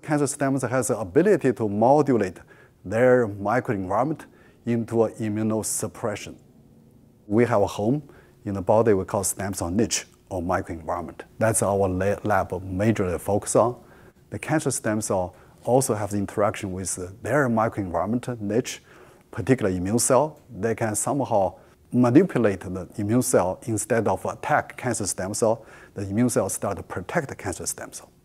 cancer stem cell has the ability to modulate their microenvironment into an immunosuppression. We have a home in the body we call stem cell niche or microenvironment. That's our lab majorly focus on. The cancer stem cell also have the interaction with their microenvironment niche, particular immune cell. They can somehow manipulate the immune cell instead of attack cancer stem cell. The immune cell start to protect the cancer stem cell.